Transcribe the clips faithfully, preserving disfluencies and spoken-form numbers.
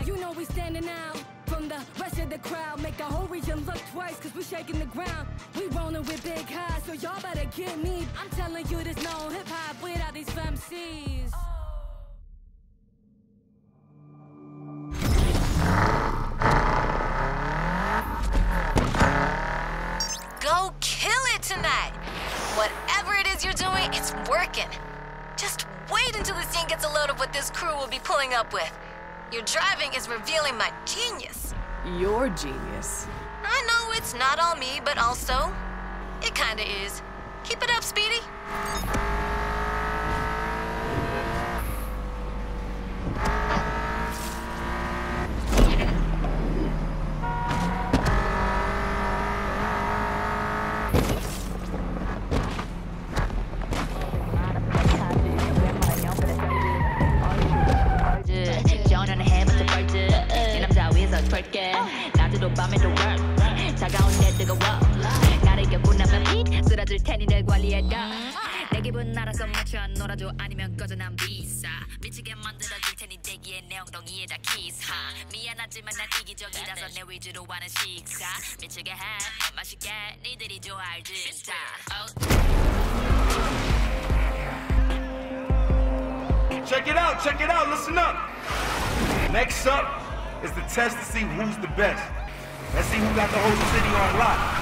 You know we standing out from the rest of the crowd. Make the whole region look twice, cause we shaking the ground. We rolling with big highs, so y'all better get me. I'm telling you there's no hip-hop without these M Cs. Go kill it tonight! Whatever it is you're doing, it's working. Just wait until the scene gets a load of what this crew will be pulling up with. Your driving is revealing my genius. Your genius. I know it's not all me, but also, it kinda is. Keep it up, Speedy. 낮에도 밤에도 work 차가운 내 뜨거워 나를 겪고 나면 빛 쓰러질 테니 늘 관리해라 내 기분 알아서 맞춰 놀아줘 아니면 꺼져 난 비싸 미치게 만들어줄 테니 대기에 내 엉덩이에다 키스하 미안하지만 난 이기적이라서 내 위주로 하는 식사 미치게 해 맛있게 니들이 좋아할 진짜 Check it out, check it out, listen up. Next up is the test to see who's the best. Let's see who got the whole city on lock.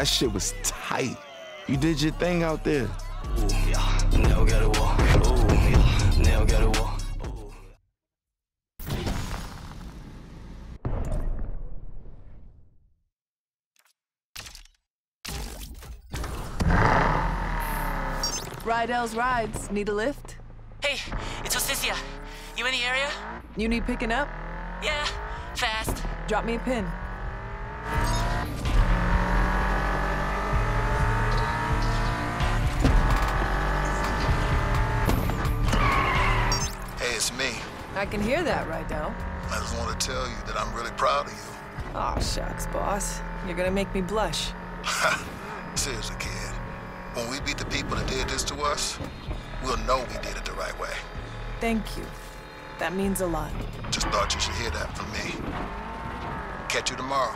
That shit was tight. You did your thing out there. Ooh, yeah, never got a wall. Ooh, yeah, never got a wall. Rydell's Rides. Need a lift? Hey, it's Osicia. You in the area? You need picking up? Yeah, fast. Drop me a pin. Hey, it's me. I can hear that, Rydell. I just want to tell you that I'm really proud of you. Aw, shucks, boss. You're gonna make me blush. Seriously, kid. When we beat the people that did this to us, we'll know we did it the right way. Thank you. That means a lot. Just thought you should hear that from me. Catch you tomorrow.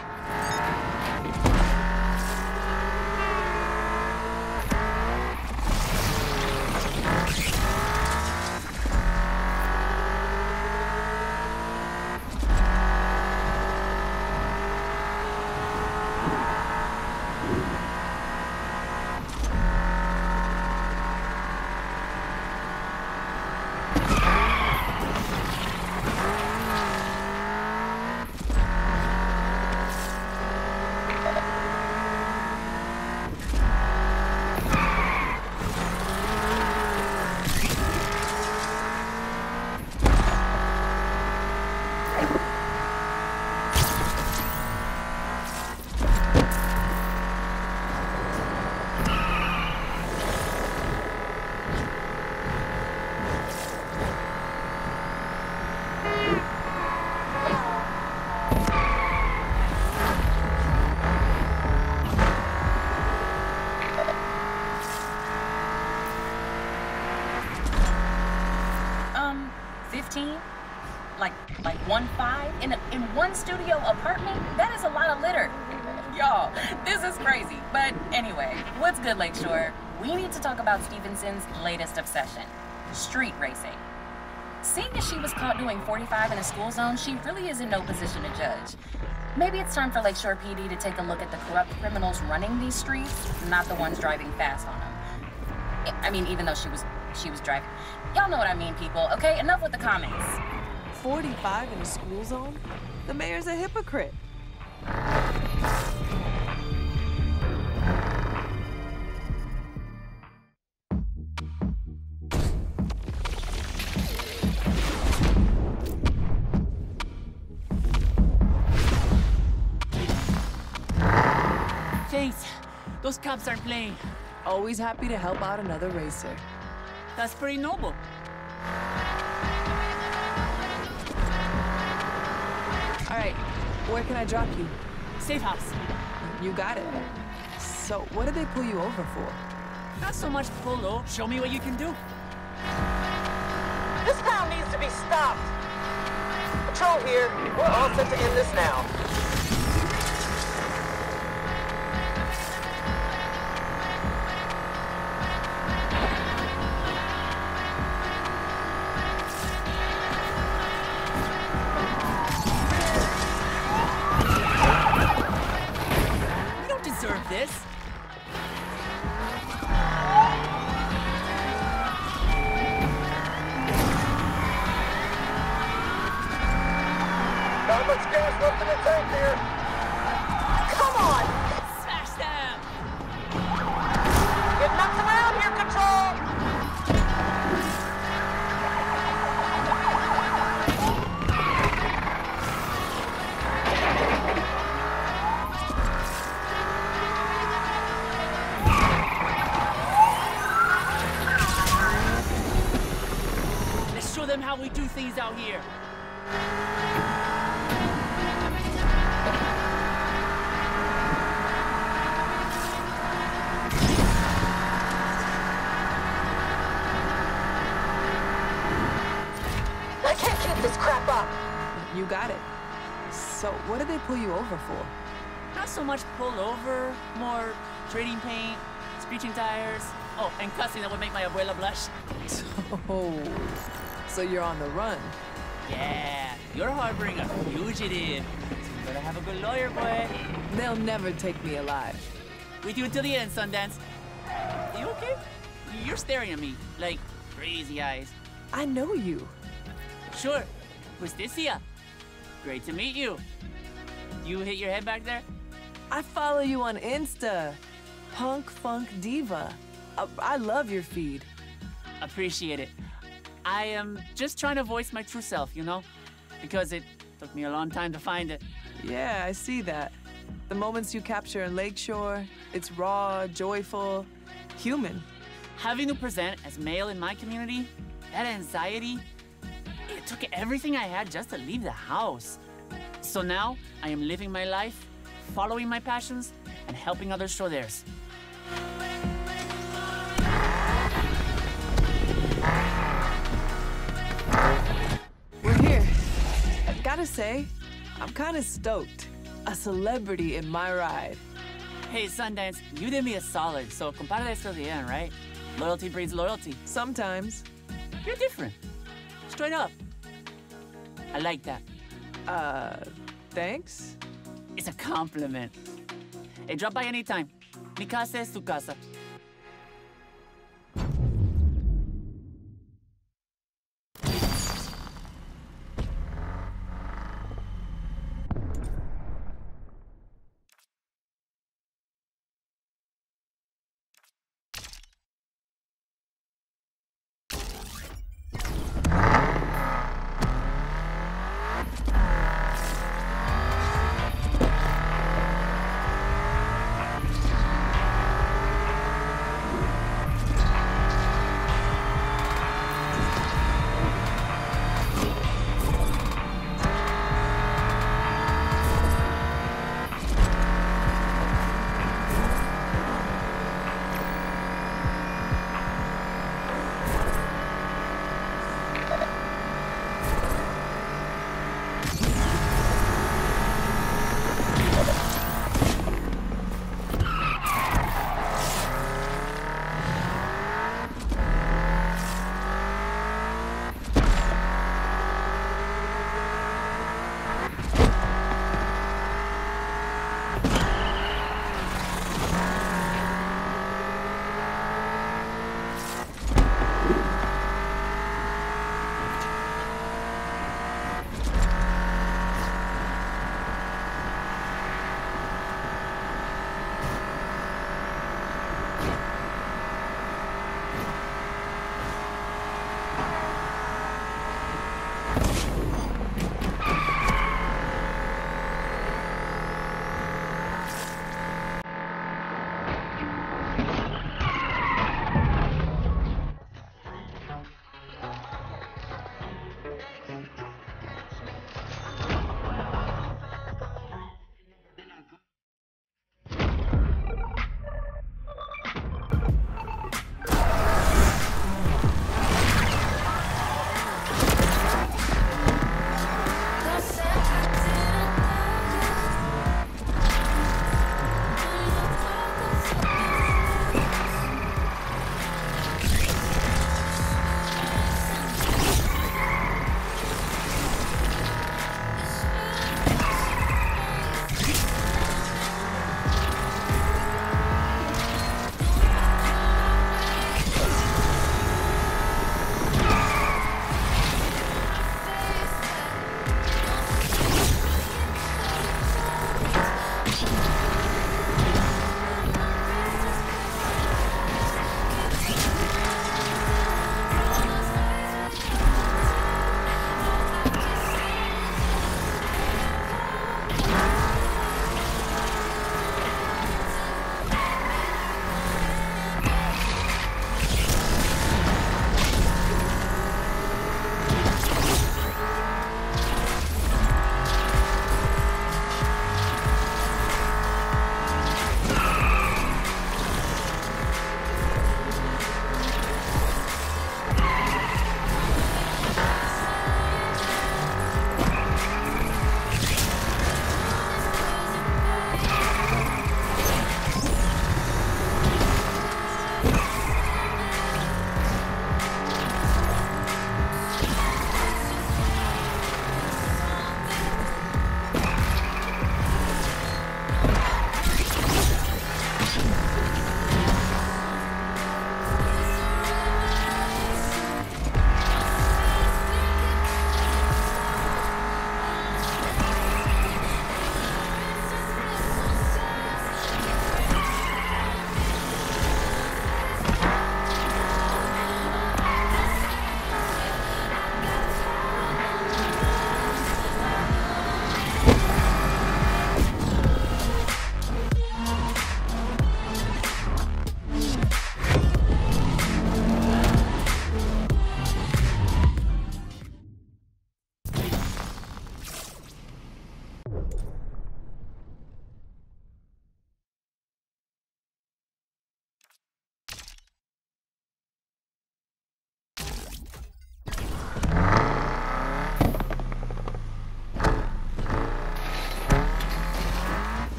Like, like one five in a, in one studio apartment? That is a lot of litter. Y'all, this is crazy. But anyway, what's good, Lakeshore? We need to talk about Stevenson's latest obsession, street racing. Seeing as she was caught doing forty-five in a school zone, she really is in no position to judge. Maybe it's time for Lakeshore P D to take a look at the corrupt criminals running these streets, not the ones driving fast on them. I mean, even though she was she was driving. Y'all know what I mean, people, okay? Enough with the comments. forty-five in a school zone? The mayor's a hypocrite. Thanks. Those cops aren't playing. Always happy to help out another racer. That's pretty noble. All right, where can I drop you? Safe house. You got it. So, what did they pull you over for? Not so much polo. Show me what you can do. This town needs to be stopped. Patrol here. We're all set to end this now. This? Not much gas left in the tank here. Come on! Smash them! Get knocked around here, Control! Them how we do things out here. I can't keep this crap up. You got it. So, what did they pull you over for? Not so much pull over, more trading paint, screeching tires. Oh, and cussing that would make my abuela blush. Oh. So you're on the run. Yeah, you're harboring a fugitive. So you better have a good lawyer, boy. They'll never take me alive. With you until the end, Sundance. You okay? You're staring at me like crazy eyes. I know you. Sure. Justicia. Great to meet you. You hit your head back there? I follow you on Insta. Punk Funk Diva. I, I love your feed. Appreciate it. I am just trying to voice my true self, you know? Because it took me a long time to find it. Yeah, I see that. The moments you capture in Lakeshore, it's raw, joyful, human. Having to present as male in my community, that anxiety, it took everything I had just to leave the house. So now, I am living my life, following my passions, and helping others show theirs. We're here. I gotta say, I'm kinda stoked. A celebrity in my ride. Hey, Sundance, you did me a solid, so compadre till the end, right? Loyalty breeds loyalty. Sometimes. You're different. Straight up. I like that. Uh, thanks? It's a compliment. Hey, drop by anytime. Mi casa es tu casa.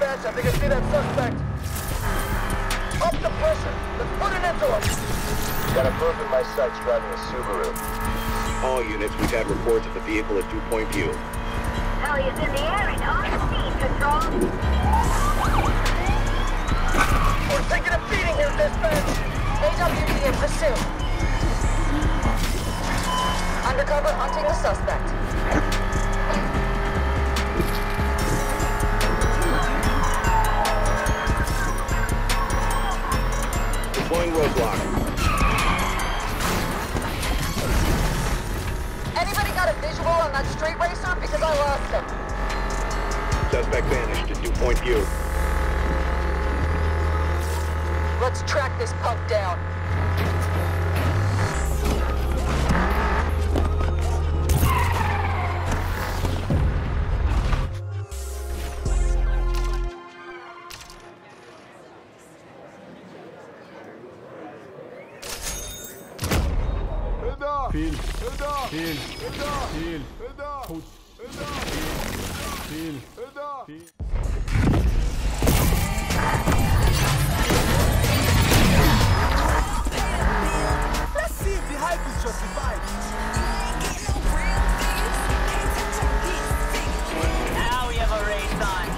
dispatch. I think I see that suspect. Up the pressure. Let's put an end to him. Got a perp in my sights driving a Subaru. All units, we've had reports of the vehicle at Dew Point View. Heli is in the air and on speed control. We're taking a beating here, dispatch. A W D in pursuit. Undercover hunting the suspect. Deploying roadblock. Anybody got a visual on that street racer? Because I lost him. Suspect vanished at Dew Point View. Let's track this punk down. Fil. Fil. Fil. Goed. Fil. Fil. Let's see if the hype is justified. Now we have a race on.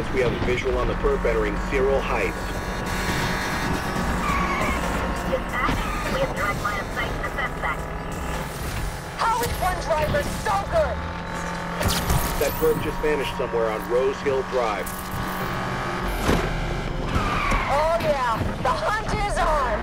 we have a visual on the perp entering Cyril Heights. Dispatch, we have direct line of sight to the suspect. How is one driver so good? That perp just vanished somewhere on Rose Hill Drive. Oh yeah, the hunt is on.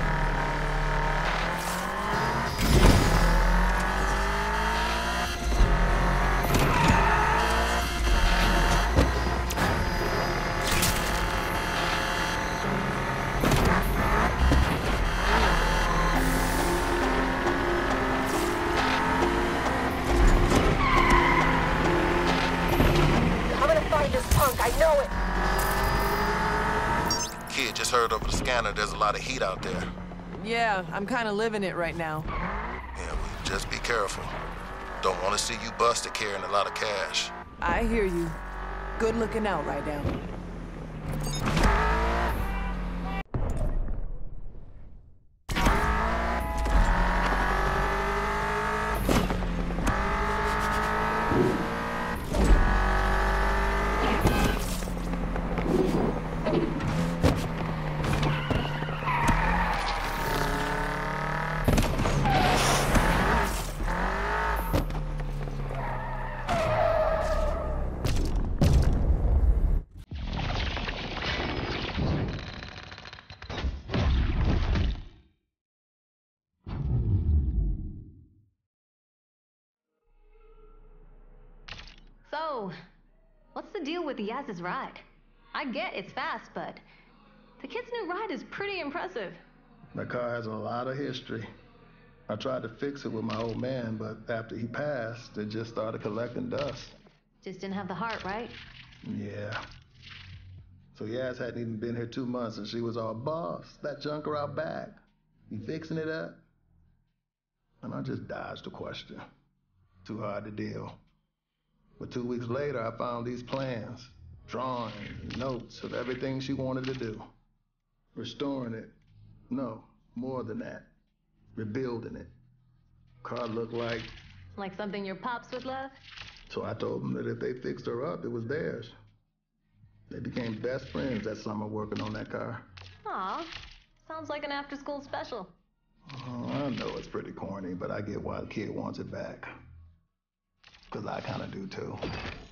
I know it. Kid, just heard over the scanner there's a lot of heat out there. Yeah, I'm kind of living it right now. Yeah, well, just be careful. Don't want to see you busted carrying a lot of cash. I hear you. Good looking out right now. So, what's the deal with Yaz's ride? I get it's fast, but the kid's new ride is pretty impressive. The car has a lot of history. I tried to fix it with my old man, but after he passed, it just started collecting dust. Just didn't have the heart, right? Yeah. So Yaz hadn't even been here two months and she was all, boss, that junker out back. You fixing it up? And I just dodged the question. Too hard to deal. But two weeks later, I found these plans, drawings, notes of everything she wanted to do. Restoring it. No, more than that. Rebuilding it. Car looked like... Like something your pops would love? So I told them that if they fixed her up, it was theirs. They became best friends that summer working on that car. Aw, sounds like an after-school special. Oh, I know it's pretty corny, but I get why the kid wants it back. Because I kind of do too.